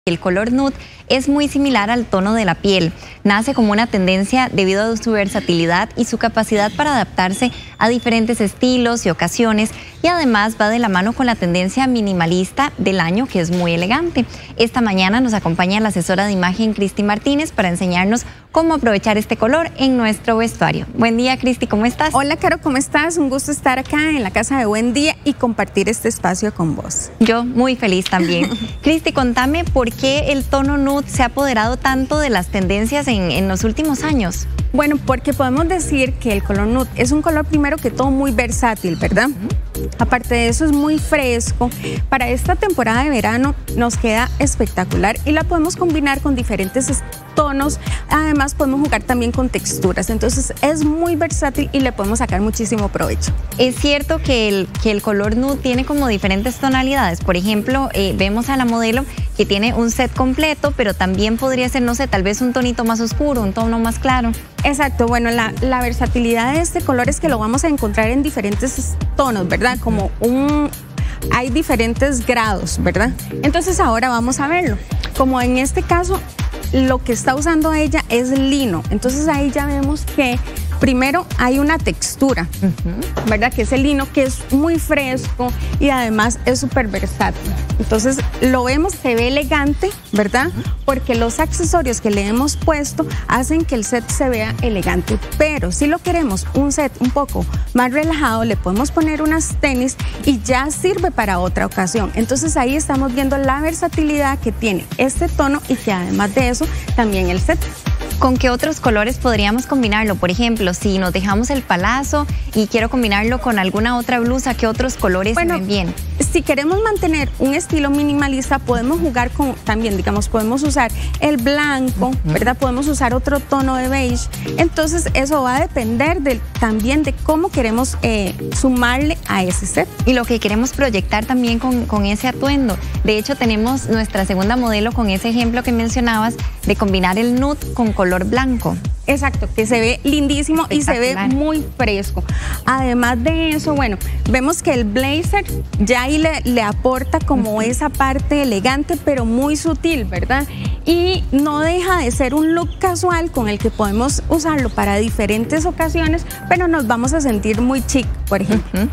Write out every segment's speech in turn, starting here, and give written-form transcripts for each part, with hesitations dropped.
El color nude es muy similar al tono de la piel. Nace como una tendencia debido a su versatilidad y su capacidad para adaptarse a diferentes estilos y ocasiones, y además va de la mano con la tendencia minimalista del año, que es muy elegante. Esta mañana nos acompaña la asesora de imagen Cristi Martínez para enseñarnos cómo aprovechar este color en nuestro vestuario. Buen día, Cristi, ¿cómo estás? Hola, Caro, ¿cómo estás? Un gusto estar acá en la casa de Buen Día y compartir este espacio con vos. Yo muy feliz también. Cristi, contame por qué el tono nude se ha apoderado tanto de las tendencias en los últimos años. Bueno, porque podemos decir que el color nude es un color primero que todo muy versátil, ¿verdad? Aparte de eso es muy fresco. Para esta temporada de verano nos queda espectacular y la podemos combinar con diferentes tonos. Además podemos jugar también con texturas. Entonces es muy versátil y le podemos sacar muchísimo provecho. Es cierto que el color nude tiene como diferentes tonalidades. Por ejemplo, vemos a la modelo que tiene un set completo, pero también podría ser, no sé, tal vez un tonito más oscuro, un tono más claro. Exacto, bueno, la versatilidad de este color es que lo vamos a encontrar en diferentes tonos, ¿verdad? Hay diferentes grados, ¿verdad? Entonces ahora vamos a verlo. Como en este caso, lo que está usando ella es lino. Entonces ahí ya vemos que primero hay una textura, ¿verdad? Que es el lino, que es muy fresco y además es súper versátil. Entonces lo vemos, se ve elegante, ¿verdad? Porque los accesorios que le hemos puesto hacen que el set se vea elegante. Pero si lo queremos un set un poco más relajado, le podemos poner unas tenis y ya sirve para otra ocasión. Entonces ahí estamos viendo la versatilidad que tiene este tono y que además de eso también el set. ¿Con qué otros colores podríamos combinarlo? Por ejemplo, si nos dejamos el palazo y quiero combinarlo con alguna otra blusa, ¿qué otros colores se ven bien? Si queremos mantener un estilo minimalista, podemos jugar con, también, digamos, podemos usar el blanco, ¿verdad? Podemos usar otro tono de beige. Entonces, eso va a depender también de cómo queremos sumarle a ese set. Y lo que queremos proyectar también con ese atuendo. De hecho, tenemos nuestra segunda modelo con ese ejemplo que mencionabas de combinar el nude con color blanco. Exacto, que se ve lindísimo y se ve muy fresco. Además de eso, bueno, vemos que el blazer ya ahí le aporta como esa parte elegante, pero muy sutil, ¿verdad? Y no deja de ser un look casual con el que podemos usarlo para diferentes ocasiones, pero nos vamos a sentir muy chic, por ejemplo.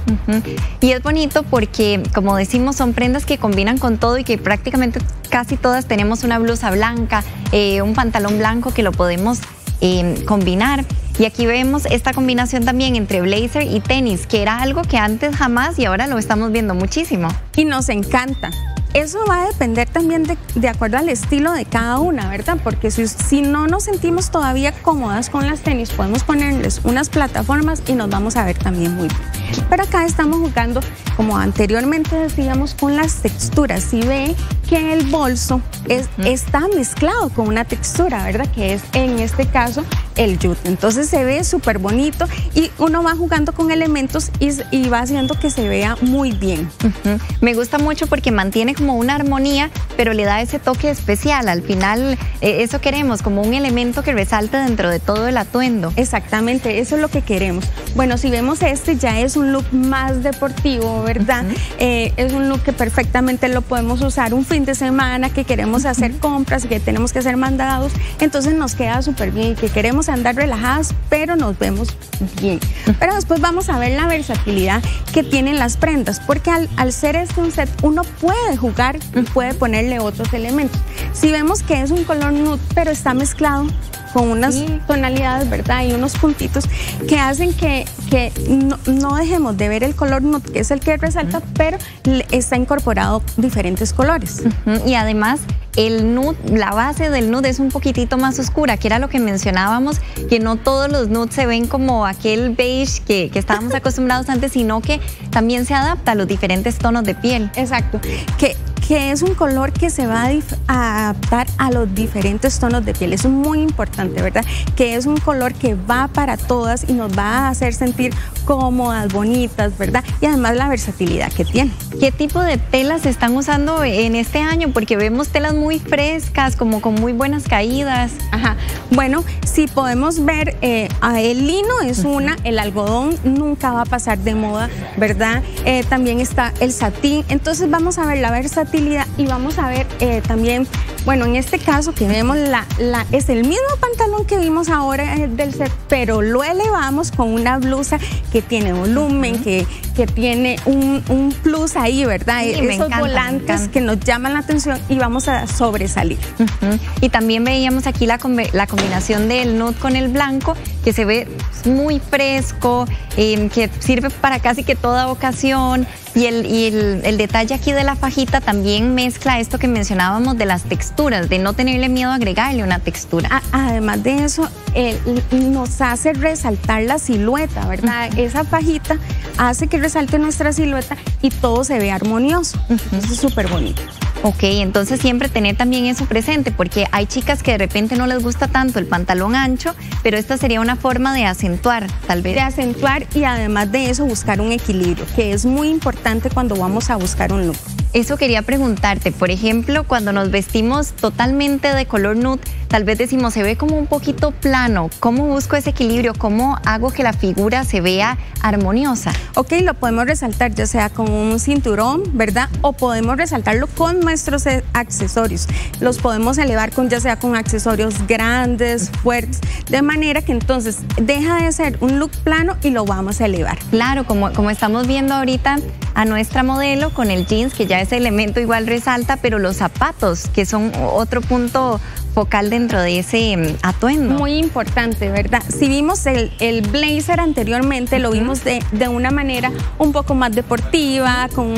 Y es bonito porque, como decimos, son prendas que combinan con todo y que prácticamente casi todas tenemos una blusa blanca, un pantalón blanco que lo podemos combinar. Y aquí vemos esta combinación también entre blazer y tenis, que era algo que antes jamás y ahora lo estamos viendo muchísimo. Y nos encanta. Eso va a depender también de acuerdo al estilo de cada una, ¿verdad? Porque si no nos sentimos todavía cómodas con las tenis, podemos ponerles unas plataformas y nos vamos a ver también muy bien. Pero acá estamos jugando, como anteriormente decíamos, con las texturas. Si ve que el bolso está mezclado con una textura, ¿verdad? Que es en este caso el jute. Entonces se ve súper bonito y uno va jugando con elementos y va haciendo que se vea muy bien. Me gusta mucho porque mantiene como una armonía, pero le da ese toque especial. Al final, eso queremos, como un elemento que resalte dentro de todo el atuendo. Exactamente, eso es lo que queremos. Bueno, si vemos ya es un look más deportivo, ¿verdad? Es un look que perfectamente lo podemos usar un fin de semana, que queremos hacer compras, que tenemos que hacer mandados, entonces nos queda súper bien, que queremos andar relajadas, pero nos vemos bien. Pero después vamos a ver la versatilidad que tienen las prendas, porque al ser un set, uno puede jugar y puede ponerle otros elementos. Si vemos que es un color nude, pero está mezclado con unas tonalidades, ¿verdad? Y unos puntitos que hacen que no dejemos de ver el color nude, que es el que resalta, pero está incorporado diferentes colores. Y además, el nude, la base del nude es un poquitito más oscura, que era lo que mencionábamos, que no todos los nudes se ven como aquel beige que estábamos acostumbrados antes, sino que también se adapta a los diferentes tonos de piel. Exacto, que es un color que se va a adaptar a los diferentes tonos de piel. Eso es muy importante, ¿verdad? Que es un color que va para todas y nos va a hacer sentir cómodas, bonitas, ¿verdad? Y además la versatilidad que tiene. ¿Qué tipo de telas se están usando en este año? Porque vemos telas muy frescas, como con muy buenas caídas. Ajá. Bueno, si podemos ver, el lino es el algodón nunca va a pasar de moda, ¿verdad? También está el satín. Entonces vamos a ver la versatilidad y vamos a ver también, bueno, en este caso que vemos es el mismo pantalón que vimos ahora del set, pero lo elevamos con una blusa que tiene volumen, que tiene un plus ahí, ¿verdad? Sí, esos volantes que nos llaman la atención y vamos a sobresalir. Y también veíamos aquí la combinación del nude con el blanco, que se ve muy fresco, que sirve para casi que toda ocasión. Y el detalle aquí de la fajita también mezcla esto que mencionábamos de las texturas, de no tenerle miedo a agregarle una textura. Además de eso, nos hace resaltar la silueta, ¿verdad? Esa fajita hace que resalte nuestra silueta y todo se ve armonioso. Eso es súper bonito. Ok, entonces siempre tener también eso presente, porque hay chicas que de repente no les gusta tanto el pantalón ancho, pero esta sería una forma de acentuar, tal vez. De acentuar y además de eso buscar un equilibrio, que es muy importante cuando vamos a buscar un look. Eso quería preguntarte, por ejemplo, cuando nos vestimos totalmente de color nude, tal vez decimos, se ve como un poquito plano. ¿Cómo busco ese equilibrio? ¿Cómo hago que la figura se vea armoniosa? Ok, lo podemos resaltar ya sea con un cinturón, ¿verdad? O podemos resaltarlo con nuestros accesorios. Los podemos elevar ya sea con accesorios grandes, fuertes, de manera que entonces deja de ser un look plano y lo vamos a elevar. Claro, como estamos viendo ahorita a nuestra modelo con el jeans, que ya ese elemento igual resalta, pero los zapatos, que son otro punto focal dentro de ese atuendo. Muy importante, ¿verdad? Si vimos el blazer anteriormente, lo vimos de una manera un poco más deportiva, con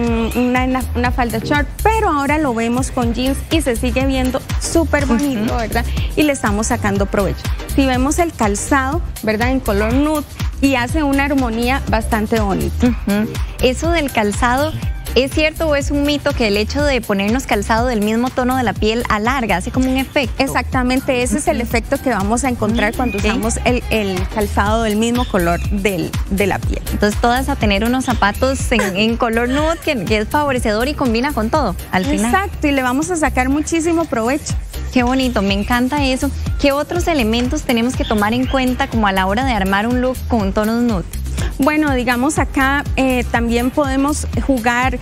una falda short, pero ahora lo vemos con jeans y se sigue viendo súper bonito, ¿verdad? Y le estamos sacando provecho. Si vemos el calzado, ¿verdad? En color nude y hace una armonía bastante bonita. Eso del calzado, ¿es cierto o es un mito que el hecho de ponernos calzado del mismo tono de la piel alarga, hace como un efecto? Exactamente, ese es el efecto que vamos a encontrar cuando usamos el calzado del mismo color de la piel. Entonces todas a tener unos zapatos en color nude que es favorecedor y combina con todo al final. Exacto, y le vamos a sacar muchísimo provecho. Qué bonito, me encanta eso. ¿Qué otros elementos tenemos que tomar en cuenta como a la hora de armar un look con tonos nude? Bueno, digamos acá también podemos jugar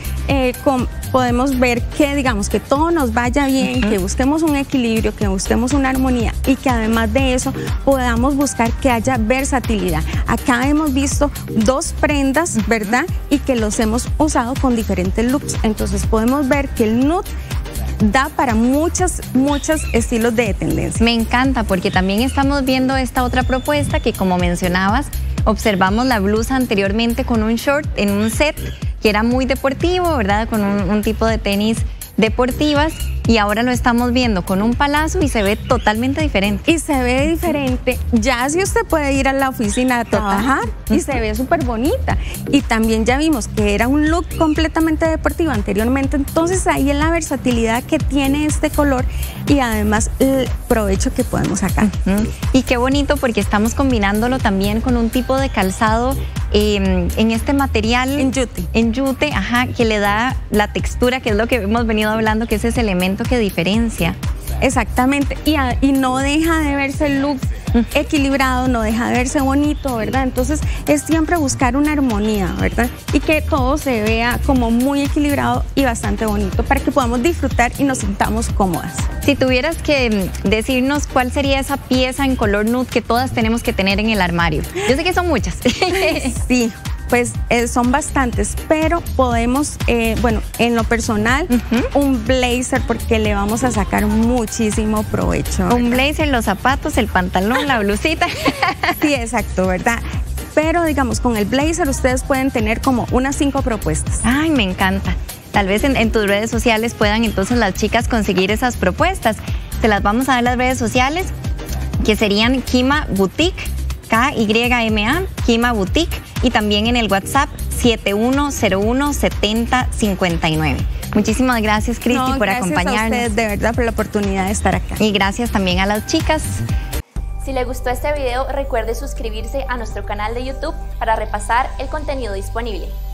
podemos ver que digamos que todo nos vaya bien, que busquemos un equilibrio, que busquemos una armonía y que además de eso podamos buscar que haya versatilidad. Acá hemos visto dos prendas, ¿verdad? Y que los hemos usado con diferentes looks. Entonces podemos ver que el nude da para muchos estilos de tendencia. Me encanta porque también estamos viendo esta otra propuesta que, como mencionabas, observamos la blusa anteriormente con un short en un set que era muy deportivo, ¿verdad? Con un tipo de tenis deportivas, y ahora lo estamos viendo con un palazo y se ve totalmente diferente. Y se ve diferente, ya si usted puede ir a la oficina a trabajar y se ve súper bonita. Y también ya vimos que era un look completamente deportivo anteriormente, entonces ahí es la versatilidad que tiene este color y además el provecho que podemos sacar. Y qué bonito porque estamos combinándolo también con un tipo de calzado en este material. En yute, ajá, que le da la textura, que es lo que hemos venido hablando, que es ese elemento que diferencia. Exactamente, y no deja de verse el look equilibrado, no deja de verse bonito, ¿verdad? Entonces es siempre buscar una armonía, ¿verdad? Y que todo se vea como muy equilibrado y bastante bonito para que podamos disfrutar y nos sintamos cómodas. Si tuvieras que decirnos cuál sería esa pieza en color nude que todas tenemos que tener en el armario. Yo sé que son muchas. Sí. Pues son bastantes, pero podemos, bueno, en lo personal, un blazer porque le vamos a sacar muchísimo provecho, ¿verdad? Un blazer, los zapatos, el pantalón, la blusita. Sí, exacto, ¿verdad? Pero digamos, con el blazer ustedes pueden tener como unas 5 propuestas. Ay, me encanta. Tal vez en tus redes sociales puedan entonces las chicas conseguir esas propuestas. Te las vamos a dar en las redes sociales, que serían Kima Boutique, KYMA, Kima Boutique, y también en el WhatsApp 7101-7059. Muchísimas gracias, Cristi, por acompañarnos. Gracias a ustedes, de verdad, por la oportunidad de estar acá. Y gracias también a las chicas. Si le gustó este video, recuerde suscribirse a nuestro canal de YouTube para repasar el contenido disponible.